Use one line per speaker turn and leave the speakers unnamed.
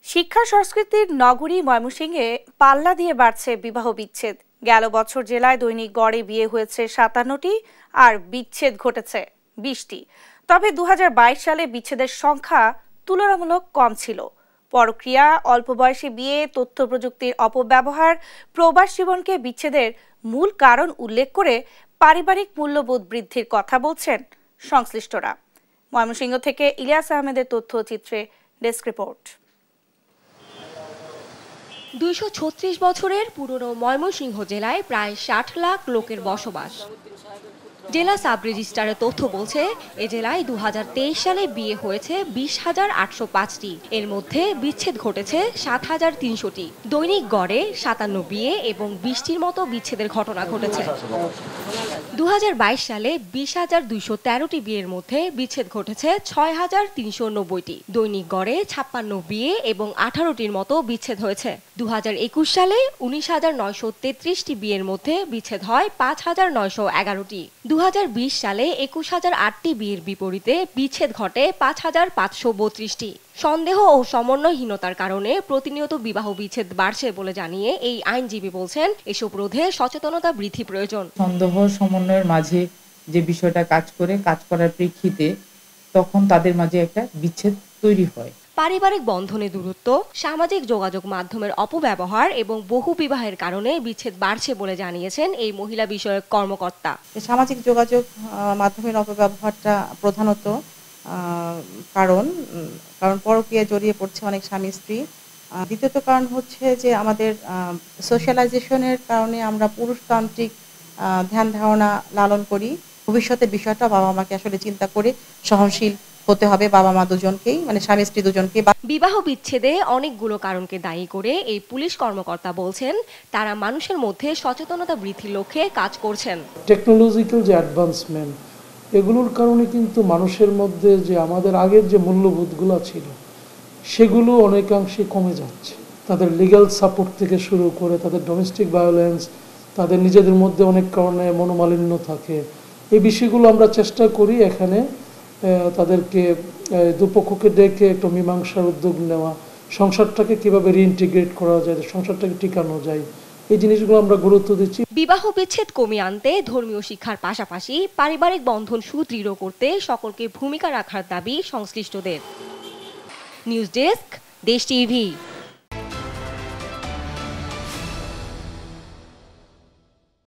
শিক্ষা সংস্কৃতির নগরী ময়মনসিংহে পাল্লা দিয়ে বাড়ছে বিবাহ বিচ্ছেদ। গেল বছর জেলায় দৈনিক গড়ে বিয়ে হয়েছে ৫৭টি আর বিচ্ছেদ ঘটেছে ২০টি। তবে ২০২২ সালে বিচ্ছেদের সংখ্যা তুলনামূলক কম ছিল। পরক্রিয়া, অল্প বয়সে বিয়ে, তথ্য প্রযুক্তির অপব্যবহার, প্রবাস জীবনকে বিচ্ছেদের মূল কারণ উল্লেখ করে পারিবারিক মূল্যবোধ বৃদ্ধির কথা বলছেন সংশ্লিষ্টরা। ময়মনসিংহ থেকে ইলিয়াস আহমেদের তথ্যচিত্রে ডেস্ক রিপোর্ট।
২৩৬ বছরের পুরনো ময়মনসিংহ জেলায় প্রায় ৬০ লাখ লোকের বসবাস। জেলা সাব রেজিস্ট্রারের তথ্য বলছে, এ জেলায় ২০২৩ সালে বিয়ে হয়েছে ২০,৮০৫টি। এর মধ্যে বিচ্ছেদ ঘটেছে ৭,৩০০টি। দৈনিক গড়ে ৫৭ বিয়ে এবং ২০টির মতো বিচ্ছেদের ঘটনা ঘটেছে। ২০২২ সালে ২০,২১৩টি বিয়ের মধ্যে বিচ্ছেদ ঘটেছে ৬,৩৯০টি। দৈনিক গড়ে ৫৬ বিয়ে এবং ১৮টির মতো বিচ্ছেদ হয়েছে। ২০২১ সালে ১৯,৯৩৩টি বিয়ের মধ্যে বিচ্ছেদ হয় ৫,৯১১টি। ২০২০ সালে ২১,০০৮টি বিয়ের বিপরীতে বিচ্ছেদ ঘটে ৫,৫৩২টি। সন্দেহ ও সমন্বয়হীনতার কারণে প্রতিনিয়ত বিবাহ বিচ্ছেদ বাড়ছে বলে জানিয়ে এই আইনজীবী বলছেন, এসব রোধে সচেতনতা বৃদ্ধি প্রয়োজন।
সন্দেহ সমন্বয়ের মাঝে যে বিষয়টা কাজ করার প্রেক্ষিতে তখন তাদের মাঝে একটা বিচ্ছেদ তৈরি হয়।
পারিবারিক বন্ধনে দূরত্ব, সামাজিক যোগাযোগ মাধ্যমের অপব্যবহার এবং বহু বিবাহের কারণে বিচ্ছেদ বাড়ছে বলে জানিয়েছেন এই মহিলা বিষয়ক কর্মকর্তা।
সামাজিক যোগাযোগ মাধ্যমের অপব্যবহারটা প্রধানত কারণ পরকীয়ায় জড়িয়ে পড়ছে অনেক স্বামী স্ত্রী। দ্বিতীয়ত কারণ হচ্ছে যে আমাদের সোশ্যালাইজেশনের কারণে আমরা পুরুষতান্ত্রিক ধ্যান ধারণা লালন করি। ভবিষ্যতের বিষয়টা বাবা মাকে আসলে চিন্তা করে সহনশীল হতে হবে, বাবা মা দুজনকেই, মানে স্বামী স্ত্রী দুজনকে।
বিবাহ বিচ্ছেদে অনেকগুলো কারণকে দায়ী করে এই পুলিশ কর্মকর্তা বলছেন, তারা মানুষের মধ্যে সচেতনতা বৃদ্ধির লক্ষ্যে কাজ করছেন।
টেকনোলজিক্যাল যে অ্যাডভান্সমেন্ট, এগুলোর কারণে কিন্তু মানুষের মধ্যে যে আমাদের আগের যে মূল্যবোধগুলো ছিল সেগুলো অনেকাংশে কমে যাচ্ছে। তাদের লিগ্যাল সাপোর্ট থেকে শুরু করে তাদের ডোমেস্টিক ভায়োলেন্স, তাদের নিজেদের মধ্যে অনেক কারণে মনোমালিন্য থাকে। এই বিষয়গুলো আমরা চেষ্টা করি এখানে তাদেরকে দুপক্ষকে ডেকে একটা মীমাংসার উদ্যোগ নেওয়া, সংসারটাকে কিভাবে রিইন্টিগ্রেট করা যায়, সংসারটাকে টিকানো যায়, এই জিনিসগুলো আমরা গুরুত্ব দিচ্ছি।
বিবাহ বিচ্ছেদ কমিয়ে আনতে ধর্মীয় শিক্ষার পাশাপাশি পারিবারিক বন্ধন সুদৃঢ় করতে সকলকে ভূমিকা রাখার দাবি সংশ্লিষ্টদের। News desk, Desh TV.